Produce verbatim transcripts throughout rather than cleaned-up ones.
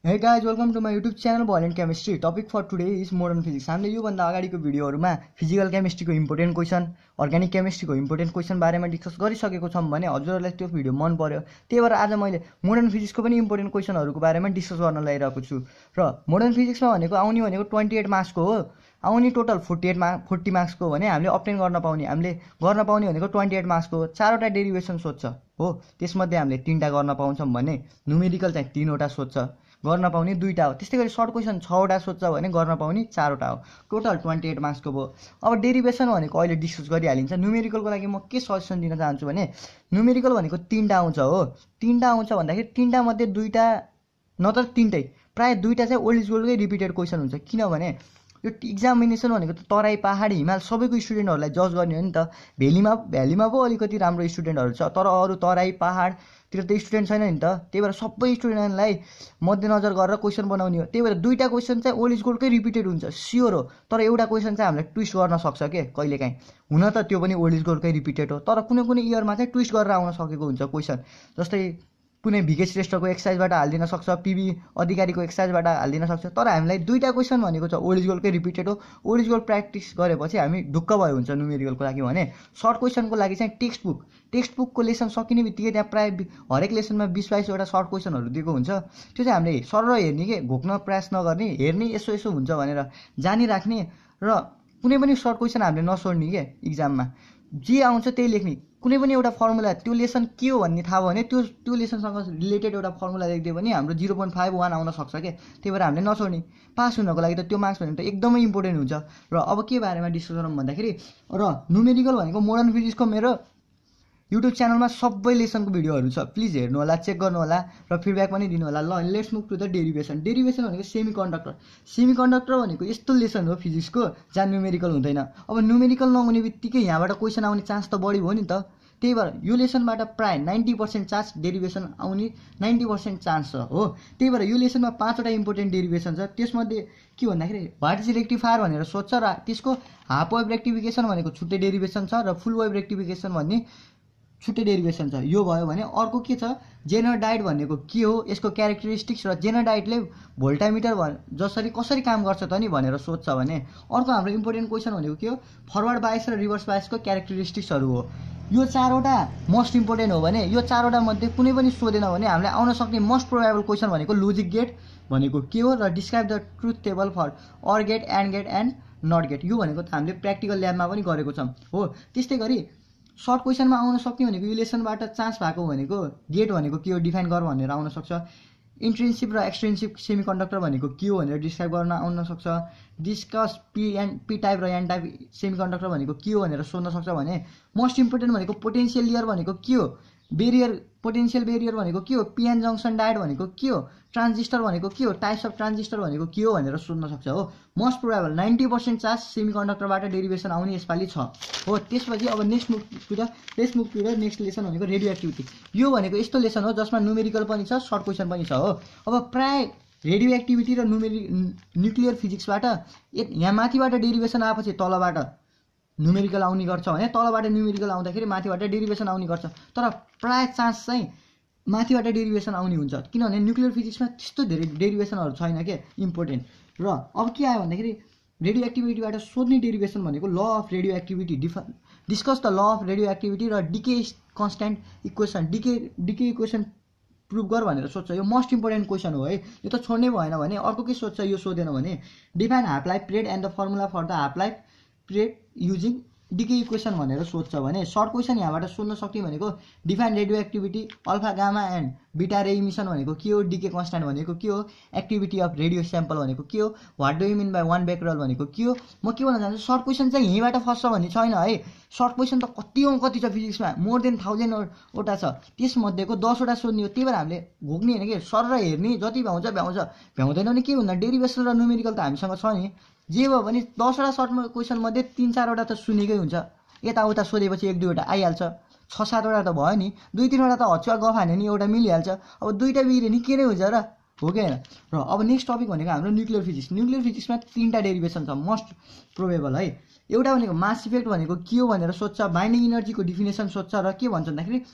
Hey guys, welcome to my YouTube channel Violent Chemistry. Topic for today is modern physics. हामीले यो भन्दा अगाडिको भिडियोहरुमा फिजिकल केमिस्ट्रीको इम्पोर्टेन्ट क्वेशन, अर्गानिक केमिस्ट्रीको इम्पोर्टेन्ट क्वेशन बारेमा डिस्कस गरिसकेको छौं भने हजुरहरुलाई त्यो भिडियो मन पर्यो। त्यही भएर आज मैले मोडर्न फिजिक्सको पनि इम्पोर्टेन्ट क्वेशनहरुको बारेमा डिस्कस गर्न लागिरहेको छु। र मोडर्न फिजिक्समा भनेको आउने भनेको अट्ठाइस मार्क्सको हो। आउने टोटल अठचालिस मार्क्स चालीस मार्क्सको भने हामीले अब्टेन गर्न पाउने हामीले गर्न पाउने भनेको अट्ठाइस मार्क्सको चारवटा डेरिभेसन सोध्छ हो। त्यसमध्ये हामीले तीनटा गर्न पाउँछौं भने न्यूमेरिकल चाहिँ तीनवटा सोध्छ, गर्न पाउने दुईटा हो। त्यस्तै गरी सर्ट क्वेशन छवटा सोध्छ भने गर्न पाउने चारवटा हो। टोटल अट्ठाइस मार्क्सको भयो। अब डेरिभेसन भनेको अहिले डिस्कस गरिहालिन्छ। न्यूमेरिकलको लागि म के सजेसन दिन चाहन्छु भने न्यूमेरिकल भनेको तीनटा आउँछ हो। तीनटा आउँछ भन्दाखेरि तीनटा मध्ये दुईटा नत्र तीनटै प्राय दुईटा चाहिँ ओल्ड इज गोल्डकै रिपिटेड क्वेशन हुन्छ। किनभने यो एक्जामिनेसन भनेको त तराई पहाड हिमाल सबैको स्टुडेन्टहरुलाई जज गर्ने हो नि त। भ्यालीमा भ्यालीमा पो अलिकति राम्रो स्टुडेन्टहरु छ, तर अरु तराई पहाड तिर त स्टुडेन्ट छैन नि त। त्यही भएर सबै स्टुडेन्टलाई मध्यनजर गरेर क्वेशन बनाउने हो। त्यही भएर दुईटा क्वेशन चाहिँ ओल्ड इज गोल्डकै रिपिटेड हुन्छ स्योर हो, तर एउटा क्वेशन चाहिँ हामीले ट्विस्ट गर्न सक्छ के कहिलेकाहीँ। हुन त त्यो पनि ओल्ड इज गोल्डकै रिपिटेड हो, तर कुनै कुनै इयरमा चाहिँ ट्विस्ट गरेर आउन सकेको हुन्छ क्वेशन। जस्तै कुनै भिके श्रेष्ठको एक्सरसाइजबाट हाल्दिन सक्छ, पीबी अधिकारीको एक्सरसाइजबाट हाल्दिन सक्छ, तर हामीलाई दुईटा क्वेशन भनेको छ ओल्ड इज गोल्डकै रिपिटेड हो। ओल्ड इज गोल्ड प्र्याक्टिस गरेपछि हामी ढुक्क भयो हुन्छ न्यूमेरिकलको लागि। भने सर्ट क्वेशनको लागि चाहिँ टेक्स्ट बुक टेक्स्ट बुकको लेसन सकिने बित्तिकै त्यहाँ प्राय हरेक लेसनमा बीस बाइसवटा सर्ट क्वेशनहरू दिएको हुन्छ। त्यो चाहिँ हामीले सरर हेर्ने के घोक्न प्रयास नगर्ने, हेर्ने यसो यसो हुन्छ भनेर जानिराख्ने र कुनै पनि सर्ट क्वेशन हामीले नसोड्ने के इक्जाममा जे आउँछ त्यही लेख्ने। कुनै पनि एउटा फर्मुला त्यो लेसन के हो भन्ने थाहा भयो भने त्यो त्यो लेसनसँग रिलेटेड एउटा फर्मुला लेखिदियो भने हाम्रो जिरो पोइन्ट फाइभ वान आउन सक्छ क्या। त्यही भएर हामीले नछोड्ने। पास हुनको लागि त त्यो मार्क्स भनेको त एकदमै इम्पोर्टेन्ट हुन्छ। र अब के बारेमा डिस्कस गरौँ भन्दाखेरि र न्यूमेरिकल भनेको मोडर्न फिजिक्सको मेरो युट्युब च्यानलमा सबै लेसनको भिडियोहरू छ, प्लिज हेर्नु होला, चेक गर्नु होला र फिडब्याक पनि दिनु होला। ल let's move to the derivation. Derivation भनेको सेमी कन्डक्टर। सेमी कन्डक्टर भनेको यस्तो लेसन हो फिजिक्सको जहाँ न्यूमेरिकल हुँदैन। अब न्यूमेरिकल नहुने बित्तिकै यहाँबाट क्वेशन आउने चान्स त बढी भयो नि त। त्यही भएर यो लेसनबाट प्राय नाइन्टी पर्सेन्ट चान्स डेरिभेसन आउने नाइन्टी पर्सेन्ट चान्स छ हो। त्यही भएर यो लेसनमा पाँचवटा इम्पोर्टेन्ट डेरिभेसन छ। त्यसमध्ये के भन्दाखेरि वाट इज रेक्टिफायर भनेर सोध्छ र त्यसको हाफ वेभ रेक्टिफिकेसन भनेको छुट्टै डेरिभेसन छ र फुल वेभ रेक्टिफिकेसन भन्ने छुट्टै डेरिभेसन छ। यो भयो भने अर्को के छ जेनर डाइट भनेको के हो, यसको क्यारेक्टरिस्टिक्स र जेनर डाइटले भोल्टामिटर जसरी कसरी काम गर्छ त नि भनेर सोध्छ भने अर्को हाम्रो इम्पोर्टेन्ट क्वेशन भनेको के हो फरवर्ड बायस र रिभर्स बायसको क्यारेक्टरिस्टिक्सहरू हो। यो चारवटा मोस्ट इम्पोर्टेन्ट हो भने यो चारवटा मध्ये कुनै पनि सोधेन भने हामीलाई आउन सक्ने मोस्ट प्रोबेबल क्वेशन भनेको लजिक गेट भनेको के हो र describe the truth table for or gate and gate and not gate. यो भनेको त हामीले प्र्याक्टिकल ल्याबमा पनि गरेको छौँ हो। त्यस्तै गरी सर्ट क्वेशनमा आउन सक्ने भनेको यो लेसनबाट चान्स भएको भनेको गेट भनेको के हो डिफाइन गर भनेर आउन सक्छ। इन्ट्रिन्सिक र एक्सट्रिन्सिक सेमी कन्डक्टर भनेको के हो भनेर डिस्क्राइब गर्न आउन सक्छ। Discuss P and P type र एन टाइप सेमी कन्डक्टर भनेको के हो भनेर सोध्न सक्छ। भने मोस्ट इम्पोर्टेन्ट भनेको पोटेन्सियल लेयर भनेको के हो, बेरियर पोटेन्सियल बेरियर भनेको के हो, पिएन जङ्सन डायोड भनेको के हो, ट्रान्जिस्टर भनेको के हो, टाइप्स अफ ट्रान्जिस्टर भनेको के हो भनेर सोध्न सक्छ हो। Most probable ninety percent chance सेमी कन्डक्टरबाट डेरिभेसन आउने यसपालि छ हो। त्यसपछि अब next move to the next move to the next lesson भनेको रेडियो एक्टिभिटी। यो भनेको यस्तो लेसन हो जसमा न्यूमेरिकल पनि छ, सर्ट क्वेशन पनि छ हो। अब प्राय रेडियो एक्टिभिटी र न्यूमेरि न्युक्लियर फिजिक्सबाट यहाँ माथिबाट डेरिभेसन आएपछि तलबाट न्यूमेरिकल आउने गर्छ भने तलबाट न्यूमेरिकल आउँदाखेरि माथिबाट डेरिभेसन आउने गर्छ। तर प्राय चान्स चाहिँ माथिबाट डेरिभेसन आउने हुन्छ किनभने न्युक्लियर फिजिक्समा त्यस्तो धेरै डेरिभेसनहरू छैन के इम्पोर्टेन्ट। र अब के आयो भन्दाखेरि रेडियो एक्टिभिटीबाट सोध्ने डेरिभेसन भनेको ल अफ रेडियो एक्टिभिटी डिफा discuss the law of radioactivity र decay constant equation decay decay equation prove गर भनेर सोध्छ। यो मोस्ट इम्पोर्टेन्ट क्वेसन हो है। यो त छोड्नै भएन भने अर्को के सोध्छ यो सोधेन भने define half life period and the formula for the half life period using decay equation भनेर सोध्छ। भने सर्ट क्वेसन यहाँबाट सोध्न सक्ने भनेको define radioactivity alpha gamma and beta ray emission भनेको के हो, डिके कन्स्ट्यान्ट भनेको के हो, एक्टिभिटी अफ रेडियो स्याम्पल भनेको के हो, what do you mean by one becquerel भनेको के हो। म के भन्न चाहन्छु सर्ट क्वेसन चाहिँ यहीँबाट फस्छ भन्ने छैन है। सर्ट क्वेसन त कति कति छ फिजिक्समा मोर देन थाउजन्डवटा छ, त्यसमध्येको दसवटा सोध्ने हो। त्यही भएर हामीले घोक्ने होइन कि सर र हेर्ने जति भ्याउँछ भ्याउँछ भ्याउँदैन भने के भन्दा डेरिभेसन र न्यूमेरिकल त हामीसँग छ नि। जे भयो भने दसवटा सर्ट क्वेसन मध्ये तिन चारवटा त सुनेकै हुन्छ, यताउता सोधेपछि एक दुईवटा आइहाल्छ, छ सातवटा त भयो नि, दुई तिनवटा त हचुवा गफ हान्यो नि एउटा मिलिहाल्छ। अब दुईवटा बिग्रियो नि के नै हुन्छ र हो कि होइन। र अब नेक्स्ट टपिक भनेको हाम्रो न्युक्लियर फिजिक्स। न्युक्लियर फिजिक्समा तिनवटा डेरिभेसन छ मोस्ट प्रोबेबल है। एउटा भनेको मास इफेक्ट भनेको के हो भनेर सोध्छ, बाइन्डिङ इनर्जीको डिफिनेसन सोध्छ र के भन्छ भन्दाखेरि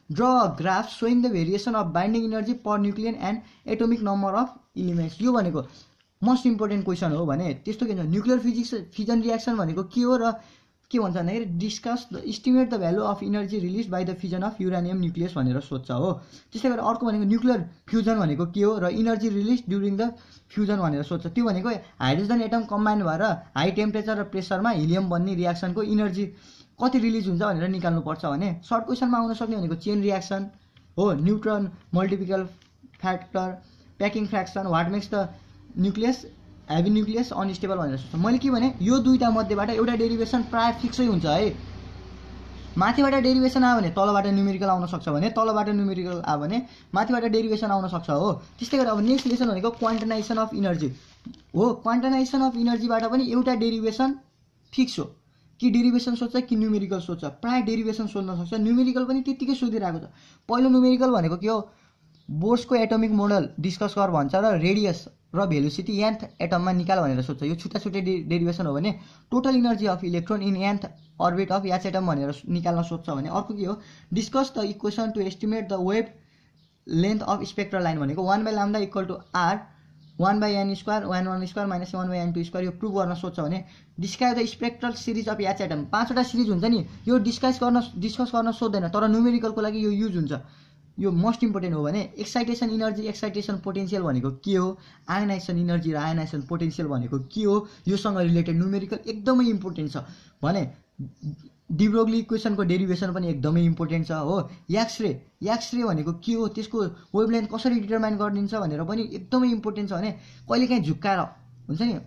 draw a graph showing the variation of binding energy per nucleon and atomic number of elements. यो भनेको मोस्ट इम्पोर्टेन्ट क्वेसन हो भने त्यस्तो के भन्छ न्युक्लियर फिजिक्स फिजन रियाक्सन भनेको के हो र के भन्छ भन्दाखेरि discuss the estimate the value of energy release by the fission of uranium nucleus भनेर सोध्छ हो। त्यस्तै गरेर अर्को भनेको न्युक्लियर फ्युजन भनेको के हो र energy release during the fusion भनेर सोध्छ। त्यो भनेको हाइड्रोजन एटम कम्बाइन भएर हाई टेम्परेचर र प्रेसरमा हिलियम बन्ने रियाक्सनको इनर्जी कति रिलिज हुन्छ भनेर निकाल्नुपर्छ भने सर्ट क्वेसनमा आउन सक्ने भनेको चेन रियाक्सन हो, neutron multiplication factor, packing fraction, what makes the nucleus heavy nucleus unstable भनेर सोध्छ। मैले के भने यो दुईटा मध्येबाट एउटा डेरिभेसन प्राय फिक्सै हुन्छ है। माथिबाट डेरिभेसन आयो भने तलबाट न्युमेरिकल आउन सक्छ भने तलबाट न्युमेरिकल आयो भने माथिबाट डेरिभेसन आउन सक्छ हो। त्यस्तै गरेर अब नेक्स्ट लेसन भनेको क्वान्टनाइजेसन अफ इनर्जी हो। क्वान्टनाइजेसन अफ इनर्जीबाट पनि एउटा डेरिभेसन फिक्स हो कि डेरिभेसन सोध्छ कि न्युमेरिकल सोध्छ। प्राय डेरिभेसन सोध्न सक्छ, न्युमेरिकल पनि त्यत्तिकै सोधिरहेको छ। पहिलो न्युमेरिकल भनेको के हो, बोर्सको एटोमिक मोडल डिस्कस गर भन्छ र रेडियस र भेलोसिटी एन्थ एटममा निकाल भनेर सोध्छ। यो छुट्टा छुट्टै डेरिभेसन हो भने total energy of electron in nth orbit of H atom भनेर निकाल्न सोध्छ भने अर्को के हो, discuss the equation to estimate the wavelength of spectral line भनेको one by lambda equal to R one by N square one one square minus one by N two square यो prove गर्न सोध्छ भने describe the spectral series of H atom पाँचवटा series हुन्छ नि, यो discuss गर्न डिस्कस गर्न सोध्दैन तर न्युमेरिकलको लागि यो युज हुन्छ। यो मोस्ट इम्पोर्टेन्ट हो भने एक्साइटेसन इनर्जी एक्साइटेसन पोटेन्सियल भनेको के हो, आयनाइजेसन इनर्जी र आयनाइजेसन पोटेन्सियल भनेको के हो, योसँग रिलेटेड न्युमेरिकल एकदमै इम्पोर्टेन्ट छ भने डिब्रोग्ली इक्वेसनको डेरिभेसन पनि एकदमै इम्पोर्टेन्ट छ हो। एक्सरे एक्सरे भनेको के हो, त्यसको वेभलेन्थ कसरी डिटरमाइन गरिदिन्छ भनेर पनि एकदमै इम्पोर्टेन्ट छ भने कहिलेकाहीँ झुक्काएर हुन्छ नि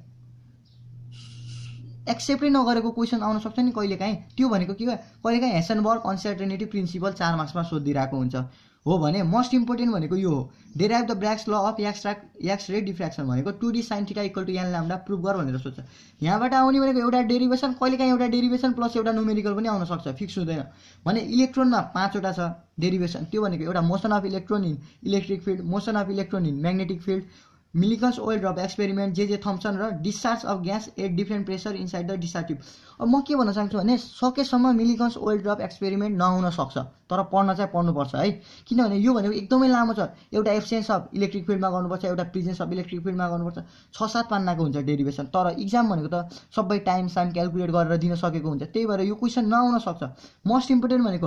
एक्सेप्टै नगरेको क्वेसन आउन सक्छ नि कहिलेकाहीँ। त्यो भनेको के हो, कहिलेकाहीँ हेसनबर्ग अनसर्टेनिटी प्रिन्सिपल चार मार्क्समा सोधिरहेको हुन्छ हो भने मोस्ट इम्पोर्टेन्ट भनेको यो हो, derive the Braggs law of extra x ray diffraction भनेको two d sine theta equal to n lambda prove गर भनेर सोध्छ। यहाँबाट आउने भनेको एउटा डेरिभेसन, कहिलेकाहीँ एउटा डेरिभेसन प्लस एउटा न्युमेरिकल पनि आउन सक्छ, फिक्स हुँदैन भने इलेक्ट्रोनमा पाँचवटा छ डेरिभेसन। त्यो भनेको एउटा motion of electron in electric field, motion of electron in magnetic field, Millikan's oil drop experiment, J J Thomson र discharge of gas at different pressure inside the discharge tube. अब म के भन्न चाहन्छु भने सकेसम्म मिलिकन्स ओइल ड्रप एक्सपेरिमेन्ट नहुन सक्छ तर पढ्न चाहिँ पढ्नुपर्छ है, किनभने यो भनेको एकदमै लामो छ। एउटा एब्सेन्स अफ इलेक्ट्रिक फिल्डमा गर्नुपर्छ, एउटा प्रेजेन्स अफ इलेक्ट्रिक फिल्डमा गर्नुपर्छ, छ सात पान्नाको हुन्छ डेरिभेसन। तर इक्जाम भनेको त सबै टाइम साइम क्यालकुलेट गरेर दिन सकेको हुन्छ, त्यही भएर यो क्वेसन नआउन सक्छ। मोस्ट इम्पोर्टेन्ट भनेको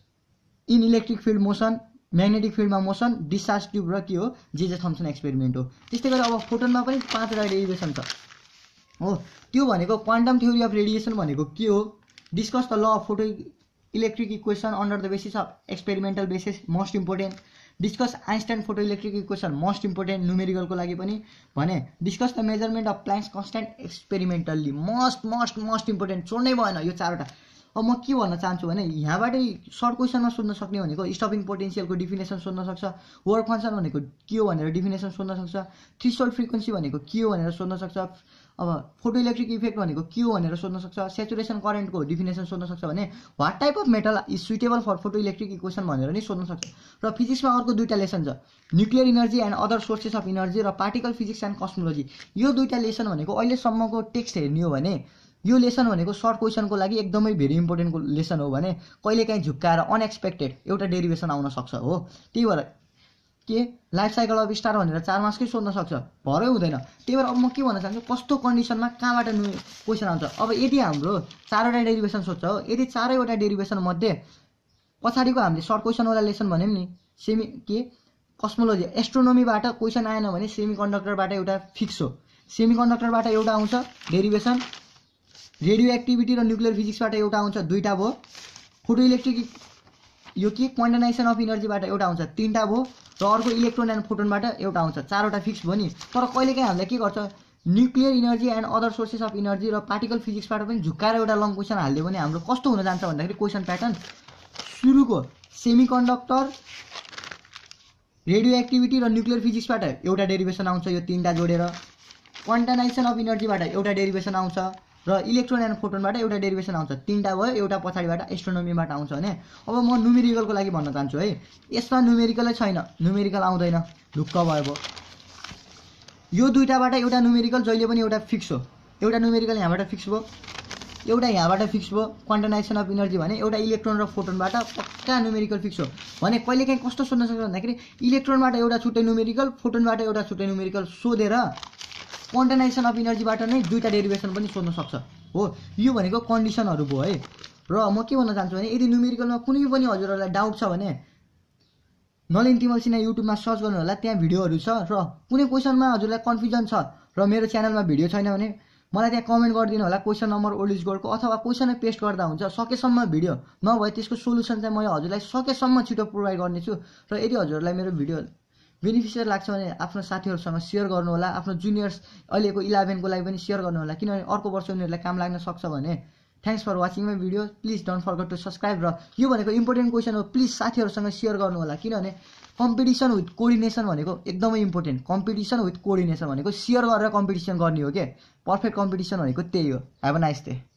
in electric field motion, magnetic फिल्डमा मोसन, डिस्चार्ज ट्युब र के हो जे जे थम्सन एक्सपेरिमेन्ट हो। त्यस्तै गरेर अब फोटोनमा पनि पाँचवटा डेरिभेसन छ हो। त्यो भनेको क्वान्टम थ्योरी अफ रेडिएसन भनेको के हो, discuss the law of photoelectric equation under the basis of experimental basis most important, discuss Einstein photoelectric equation most important न्युमेरिकलको लागि पनि भने discuss the measurement of Planck's constant experimentally most most most important, छोड्नै भएन यो चारवटा। अब म के भन्न चाहन्छु भने यहाँबाटै सर्ट क्वेसनमा सोध्न सक्ने भनेको स्टपिङ पोटेन्सियलको डिफिनेसन सोध्न सक्छ, वर्क फङ्सन भनेको के हो भनेर डिफिनेसन सोध्न सक्छ, थ्रेसोल्ड फ्रिक्वेन्सी भनेको के हो भनेर सोध्न सक्छ, अब फोटो इलेक्ट्रिक इफेक्ट भनेको के हो भनेर सोध्न सक्छ, सेचुरेसन करेन्टको डिफिनेसन सोध्न सक्छ भने what type of metal is suitable for photoelectric equation भनेर नि सोध्न सक्छ। र फिजिक्समा अर्को दुईवटा लेसन छ, nuclear energy and other sources of energy र पार्टिकल फिजिक्स एन्ड कस्मोलोजी। यो दुईवटा लेसन भनेको अहिलेसम्मको टेक्स्ट हेर्ने हो भने यो लेसन भनेको सर्ट क्वेसनको लागि एकदमै भेरी इम्पोर्टेन्टको लेसन हो भने कहिलेकाहीँ झुक्काएर अनएक्सपेक्टेड एउटा डेरिभेसन आउन सक्छ हो। त्यही भएर के लाइफ साइकल अफ स्टार भनेर चार मार्क्सकै सोध्न सक्छ, भरै हुँदैन। त्यही भएर अब म के भन्न चाहन्छु, कस्तो कन्डिसनमा कहाँबाट क्वेसन आउँछ। अब यदि हाम्रो चारवटा डेरिभेसन सोध्छ हो, यदि चारैवटा डेरिभेसन मध्ये पछाडिको हामीले सर्ट क्वेसनवाला लेसन भन्यौँ नि सेमी के कस्मोलोजी एस्ट्रोनोमीबाट क्वेसन आएन भने सेमी कन्डक्टरबाट एउटा फिक्स हो, सेमी कन्डक्टरबाट एउटा आउँछ डेरिभेसन, रेडियो एक्टिभिटी र न्युक्लियर फिजिक्सबाट एउटा आउँछ दुईवटा भयो, फोटो इलेक्ट्रिक यो के क्वान्टनाइजेसन अफ इनर्जीबाट एउटा आउँछ तिनवटा भयो, र अर्को इलेक्ट्रोन एन्ड फोटोनबाट एउटा आउँछ चारवटा फिक्स भयो नि। तर कहिलेकाहीँ हामीलाई के गर्छ, nuclear energy and other sources of energy र पार्टिकल फिजिक्सबाट पनि झुक्काएर एउटा लङ क्वेसन हालिदियो भने हाम्रो कस्तो हुन जान्छ भन्दाखेरि क्वेसन प्याटर्न सुरुको सेमी कन्डक्टर, रेडियो एक्टिभिटी र न्युक्लियर फिजिक्सबाट एउटा डेरिभेसन आउँछ यो तिनवटा जोडेर, क्वान्टनाइजेसन अफ इनर्जीबाट एउटा डेरिभेसन आउँछ र इलेक्ट्रोन एन्ड फोटोनबाट एउटा डेरिभेसन आउँछ, तिनवटा भयो, एउटा पछाडिबाट एस्ट्रोनोमीबाट आउँछ भने। अब म न्युमेरिकलको लागि भन्न चाहन्छु है, यसमा न्युमेरिकलै छैन, न्युमेरिकल आउँदैन, ढुक्क भयो। यो दुईवटाबाट एउटा न्युमेरिकल जहिले पनि एउटा फिक्स हो, एउटा न्युमेरिकल यहाँबाट फिक्स भयो, एउटा यहाँबाट फिक्स भयो क्वान्टाइजेसन अफ इनर्जी भने एउटा इलेक्ट्रोन र फोटोनबाट पक्का न्युमेरिकल फिक्स हो भने कहिलेकाहीँ कस्तो सोध्न सक्छ भन्दाखेरि इलेक्ट्रोनबाट एउटा छुट्टै न्युमेरिकल फोटोनबाट एउटा छुट्टै न्युमेरिकल सोधेर क्वान्टाइजेसन अफ इनर्जीबाट नै दुईटा डेरिभेसन पनि सोध्न सक्छ हो। यो भनेको कन्डिसनहरू भयो है। र म के भन्न चाहन्छु भने यदि न्युमेरिकलमा कुनै पनि हजुरहरूलाई डाउट छ भने नलिन तिमल सिन्हा युट्युबमा सर्च गर्नु होला, त्यहाँ भिडियोहरू छ। र कुनै क्वेसनमा हजुरलाई कन्फ्युजन छ र मेरो च्यानलमा भिडियो छैन भने मलाई त्यहाँ कमेन्ट गरिदिनु होला क्वेसन नम्बर ओल्ड इज गोल्डको, अथवा क्वेसनै पेस्ट गर्दा हुन्छ। सकेसम्म भिडियो नभए त्यसको सोल्युसन चाहिँ मैले हजुरलाई सकेसम्म छिटो प्रोभाइड गर्नेछु। र यदि हजुरहरूलाई मेरो भिडियो बेनिफिसियल लाग्छ भने आफ्नो साथीहरूसँग सेयर गर्नु होला, आफ्नो जुनियर्स अहिलेको इलेभेनको लागि पनि सेयर गर्नु होला, किनभने अर्को वर्ष उनीहरूलाई काम लाग्न सक्छ भने। Thanks for watching my video. Please don't forget to subscribe. र यो भनेको इम्पोर्टेन्ट क्वेसन हो, प्लिज साथीहरूसँग सेयर गर्नु होला, किनभने कम्पिटिसन विथ कोअर्डिनेसन भनेको एकदमै इम्पोर्टेन्ट। कम्पिटिसन विथ कोअर्डिनेसन भनेको सेयर गरेर कम्पिटिसन गर्ने हो के। पर्फेक्ट कम्पिटिसन भनेको त्यही हो। Have a nice day.